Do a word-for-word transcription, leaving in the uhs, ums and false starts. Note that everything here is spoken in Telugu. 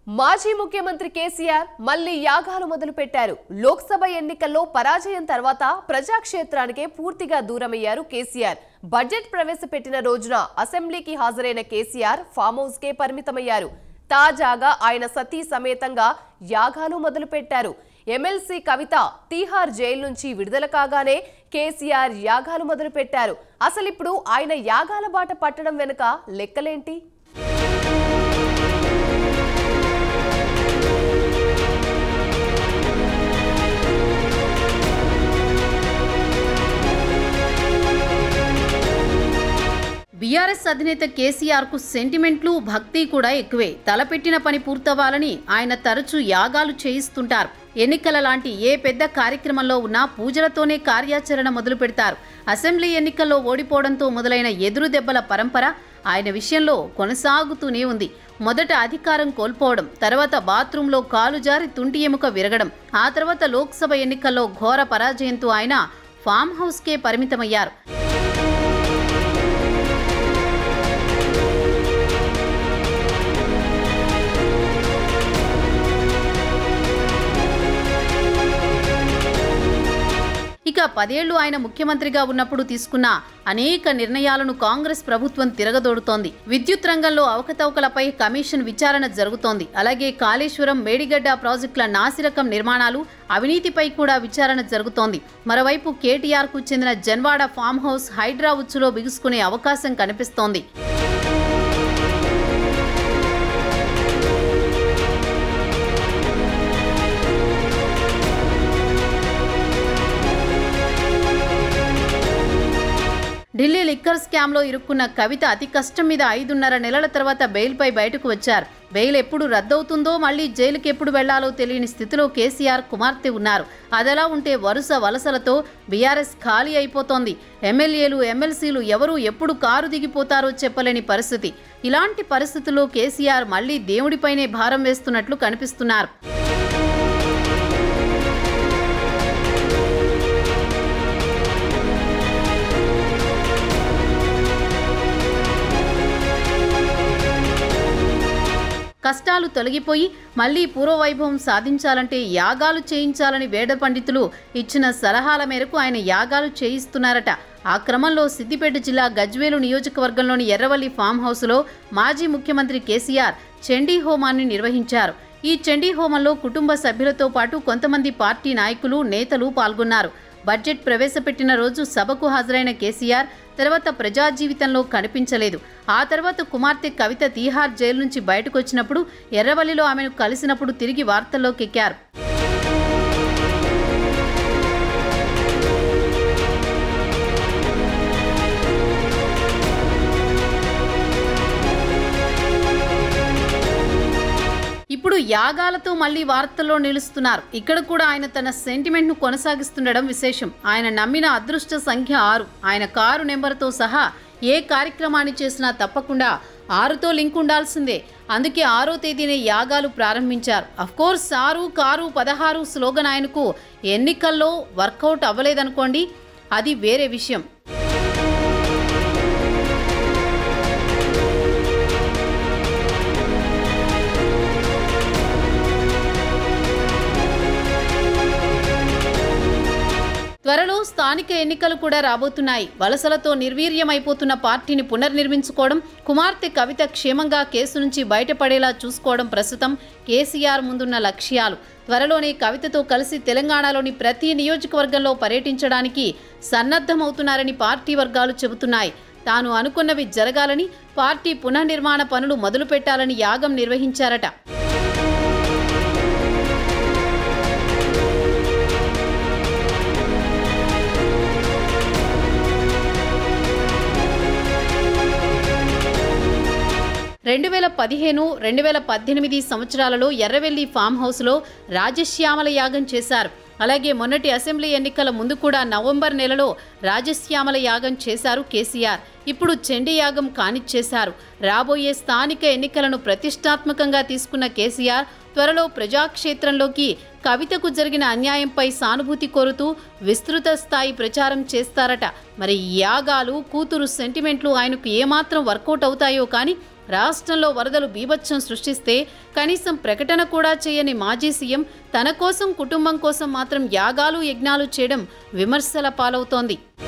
మాజీ ముఖ్యమంత్రి కేసీఆర్ మళ్లీ యాగాలు మొదలుపెట్టారు. లోక్సభ ఎన్నికల్లో పరాజయం తర్వాత ప్రజాక్షేత్రానికే పూర్తిగా దూరమయ్యారు కేసీఆర్. బడ్జెట్ ప్రవేశపెట్టిన రోజున అసెంబ్లీకి హాజరైన కేసీఆర్ ఫామ్ హౌస్ కే పరిమితమయ్యారు. తాజాగా ఆయన సతీ సమేతంగా యాగాలు మొదలుపెట్టారు. ఎమ్మెల్సీ కవిత తీహార్ జైలు నుంచి విడుదల కాగానే కేసీఆర్ యాగాలు మొదలుపెట్టారు. అసలిప్పుడు ఆయన యాగాల బాట పట్టడం వెనుక లెక్కలేంటి? బీఆర్ఎస్ అధినేత కేసీఆర్ కు సెంటిమెంట్లు భక్తి కూడా ఎక్కువే. తలపెట్టిన పని పూర్తవ్వాలని ఆయన తరచూ యాగాలు చేయిస్తుంటారు. ఎన్నికల లాంటి ఏ పెద్ద కార్యక్రమంలో ఉన్నా పూజలతోనే కార్యాచరణ మొదలు పెడతారు. అసెంబ్లీ ఎన్నికల్లో ఓడిపోవడంతో మొదలైన ఎదురు దెబ్బల పరంపర ఆయన విషయంలో కొనసాగుతూనే ఉంది. మొదట అధికారం కోల్పోవడం, తర్వాత బాత్రూంలో కాలు జారి తుంటి ఎముక విరగడం, ఆ తర్వాత లోక్సభ ఎన్నికల్లో ఘోర పరాజయంతో ఆయన ఫామ్ హౌస్కే పరిమితమయ్యారు. ఇక పదేళ్లు ఆయన ముఖ్యమంత్రిగా ఉన్నప్పుడు తీసుకున్న అనేక నిర్ణయాలను కాంగ్రెస్ ప్రభుత్వం తిరగదోడుతోంది. విద్యుత్ రంగంలో అవకతవకలపై కమిషన్ విచారణ జరుగుతోంది. అలాగే కాళేశ్వరం, మేడిగడ్డ ప్రాజెక్టుల నాసిరకం నిర్మాణాలు, అవినీతిపై కూడా విచారణ జరుగుతోంది. మరోవైపు కేటీఆర్ కు చెందిన జన్వాడ ఫామ్ హౌస్ హైడ్రా ఉచ్చులో బిగుసుకునే అవకాశం కనిపిస్తోంది. ఢిల్లీ లిక్కర్ స్కామ్ లో ఇరుక్కున్న కవిత అతి కష్టం మీద ఐదున్నర నెలల తర్వాత బెయిల్పై బయటకు వచ్చారు. బెయిల్ ఎప్పుడు రద్దవుతుందో, మళ్లీ జైలుకి ఎప్పుడు వెళ్లాలో తెలియని స్థితిలో కేసీఆర్ కుమార్తె ఉన్నారు. అదలా ఉంటే వరుస వలసలతో బీఆర్ఎస్ ఖాళీ అయిపోతోంది. ఎమ్మెల్యేలు, ఎమ్మెల్సీలు ఎవరూ ఎప్పుడు కారు దిగిపోతారో చెప్పలేని పరిస్థితి. ఇలాంటి పరిస్థితుల్లో కేసీఆర్ మళ్లీ దేవుడిపైనే భారం వేస్తున్నట్లు కనిపిస్తున్నారు. కష్టాలు తొలగిపోయి మళ్లీ పూర్వవైభవం సాధించాలంటే యాగాలు చేయించాలని వేద పండితులు ఇచ్చిన సలహాల మేరకు ఆయన యాగాలు చేయిస్తున్నారట. ఆ క్రమంలో సిద్దిపేట జిల్లా గజ్వేలు నియోజకవర్గంలోని ఎర్రవల్లి ఫామ్ హౌస్లో మాజీ ముఖ్యమంత్రి కేసీఆర్ చండీ హోమాన్ని నిర్వహించారు. ఈ చండీ హోమంలో కుటుంబ సభ్యులతో పాటు కొంతమంది పార్టీ నాయకులు, నేతలు పాల్గొన్నారు. బడ్జెట్ ప్రవేశపెట్టిన రోజు సభకు హాజరైన కేసీఆర్ తర్వాత ప్రజా జీవితంలో కనిపించలేదు. ఆ తర్వాత కుమార్తె కవిత తీహార్ జైలు నుంచి బయటకు వచ్చినప్పుడు, ఎర్రవల్లిలో ఆమెను కలిసినప్పుడు తిరిగి వార్తల్లోకి ఎక్కారు. ఇప్పుడు యాగాలతో మళ్లీ వార్తల్లో నిలుస్తున్నారు. ఇక్కడ కూడా ఆయన తన సెంటిమెంట్ ను కొనసాగిస్తుండడం విశేషం. ఆయన నమ్మిన అదృష్ట సంఖ్య ఆరు. ఆయన కారు నెంబర్తో సహా ఏ కార్యక్రమాన్ని చేసినా తప్పకుండా ఆరుతో లింక్ ఉండాల్సిందే. అందుకే ఆరో తేదీనే యాగాలు ప్రారంభించారు. అఫ్కోర్స్ ఆరు కారు పదహారు స్లోగన్ ఆయనకు ఎన్నికల్లో వర్కౌట్ అవ్వలేదనుకోండి, అది వేరే విషయం. త్వరలో స్థానిక ఎన్నికలు కూడా రాబోతున్నాయి. వలసలతో నిర్వీర్యమైపోతున్న పార్టీని పునర్నిర్మించుకోవడం, కుమార్తె కవిత క్షేమంగా కేసు నుంచి బయటపడేలా చూసుకోవడం ప్రస్తుతం కేసీఆర్ ముందున్న లక్ష్యాలు. త్వరలోనే కవితతో కలిసి తెలంగాణలోని ప్రతి నియోజకవర్గంలో పర్యటించడానికి సన్నద్ధమవుతున్నారని పార్టీ వర్గాలు చెబుతున్నాయి. తాను అనుకున్నవి జరగాలని, పార్టీ పునర్నిర్మాణ పనులు మొదలుపెట్టాలని యాగం నిర్వహించారట. రెండు వేల పదిహేను రెండు వేల పద్దెనిమిది సంవత్సరాలలో ఎర్రవెల్లి ఫామ్ హౌస్లో రాజశ్యామల యాగం చేశారు. అలాగే మొన్నటి అసెంబ్లీ ఎన్నికల ముందు కూడా నవంబర్ నెలలో రాజశ్యామల యాగం చేశారు కేసీఆర్. ఇప్పుడు చండీ యాగం కానిచ్చేశారు. రాబోయే స్థానిక ఎన్నికలను ప్రతిష్టాత్మకంగా తీసుకున్న కేసీఆర్ త్వరలో ప్రజాక్షేత్రంలోకి కవితకు జరిగిన అన్యాయంపై సానుభూతి కోరుతూ విస్తృత స్థాయి ప్రచారం చేస్తారట. మరి యాగాలు, కూతురు సెంటిమెంట్లు ఆయనకు ఏమాత్రం వర్కౌట్ అవుతాయో కానీ రాష్ట్రంలో వరదలు బీభత్సం సృష్టిస్తే కనీసం ప్రకటన కూడా చేయని మాజీ సీఎం తన కోసం కుటుంబం కోసం మాత్రం యాగాలు యజ్ఞాలు చేయడం విమర్శల పాలవుతోంది.